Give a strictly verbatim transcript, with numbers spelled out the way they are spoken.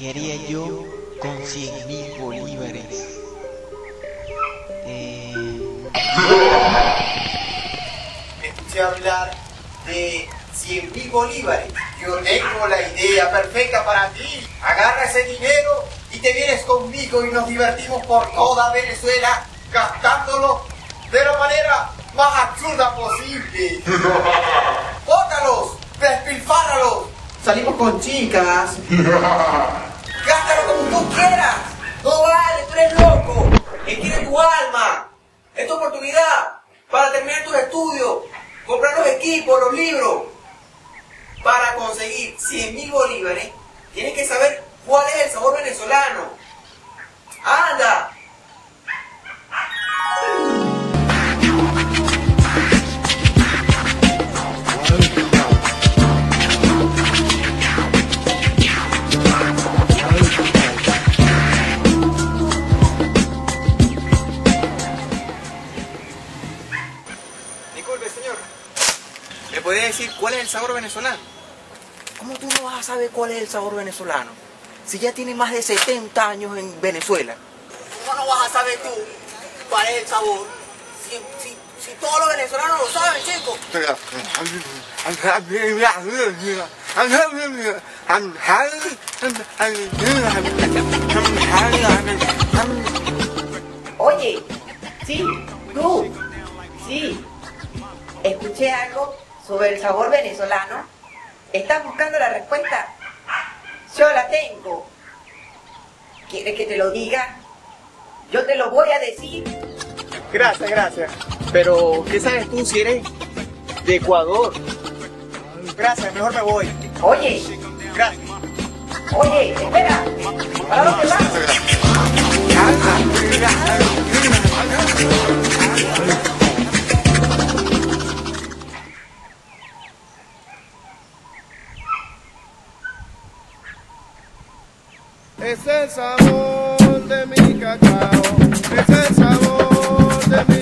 ¿Qué haría yo con cien mil bolívares? Eh... Escuché hablar de cien mil bolívares. Yo tengo la idea perfecta para ti. Agarra ese dinero y te vienes conmigo y nos divertimos por toda Venezuela gastándolo de la manera más absurda posible. Bótalos, despilfárralos. Salimos con chicas. Gástalo como tú quieras. No vale, tú eres loco. Él quiere tu alma. Es tu oportunidad para terminar tus estudios, comprar los equipos, los libros. Para conseguir cien mil bolívares, tienes que saber cuál es el sabor venezolano. ¡Anda! Disculpe, señor. ¿Me podría decir cuál es el sabor venezolano? ¿Cómo tú no vas a saber cuál es el sabor venezolano? Si ya tiene más de setenta años en Venezuela. ¿Cómo no vas a saber tú cuál es el sabor? Si, si, si todos los venezolanos lo saben, chicos. Oye, sí, tú, sí. Escuché algo sobre el sabor venezolano. ¿Estás buscando la respuesta? Yo la tengo. ¿Quieres que te lo diga? Yo te lo voy a decir. Gracias, gracias. Pero, ¿qué sabes tú si eres de Ecuador? Gracias, mejor me voy. Oye, Gracias. oye, espera. ¿Para dónde vas? Es el sabor de mi cacao, es el sabor de mi